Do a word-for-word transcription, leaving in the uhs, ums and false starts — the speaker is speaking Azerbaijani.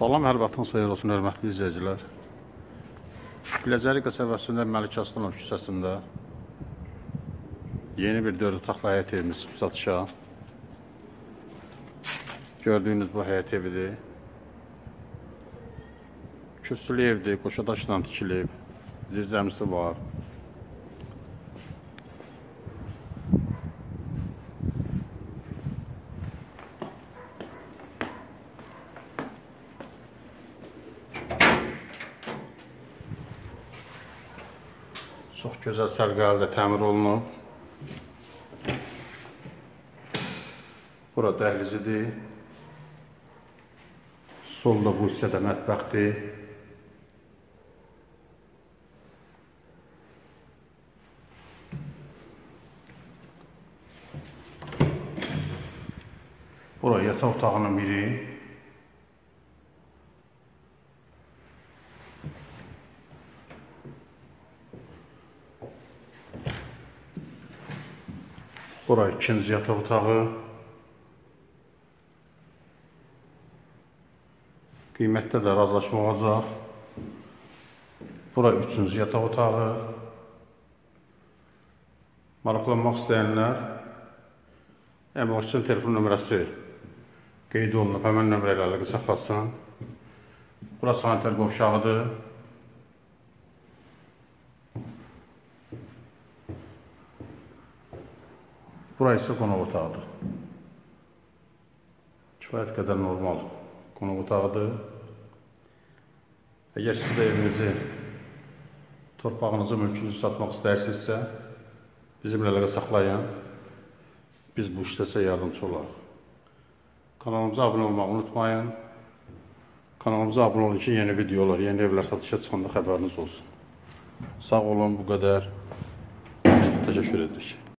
Salam, hər vaxtınız xeyir olsun, hörmətli izləyicilər. Biləcəri qəsəbəsində Məlik Aslanov küçəsində yeni bir dörd otaqlı həyət evimiz çıxıb satışa. Gördüyünüz bu həyət evidir. Kürsülü evdir, qoşa daşla tikilib, zirzəmisi var. Çox gözəl sərgəli təmir olunub. Bura dəhlizidir. Solda bu hissədə mətbəxdir. Bura yataq otağının biri. Bura ikinci yataq otağı. Qiymətdə də razılaşma olacaq. Bura üçüncü yataq otağı. Maraqlanmaq istəyənlər əmlakçının telefon nömrəsi qeyd olunub, həmən nömrə ilə əlaqə saxlasın. Bura sanitar qovşağıdır. Bura isə qonaq otağıdır. Kifayət qədər normal qonaq otağıdır. Əgər siz də evinizi, torpağınızı, mülkünüzü satmaq istəyirsinizsə, bizimlə əlaqə saxlayın. Biz bu işləsə yardımcı olarıq. Kanalımıza abunə olmağı unutmayın. Kanalımıza abunə olun ki, yeni videolar, yeni evlər satışa çıxanda xəbəriniz olsun. Sağ olun, bu qədər. Təşəkkür edirik.